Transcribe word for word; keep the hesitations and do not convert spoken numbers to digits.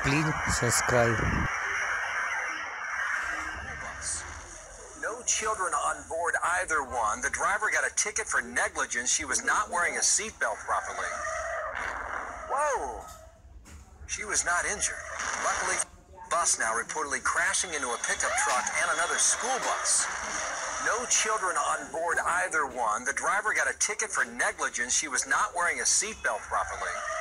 Please subscribe. No children on board either one. The driver got a ticket for negligence. She was not wearing a seatbelt properly. Whoa! She was not injured. Luckily, bus now reportedly crashing into a pickup truck and another school bus. No children on board either one. The driver got a ticket for negligence. She was not wearing a seatbelt properly.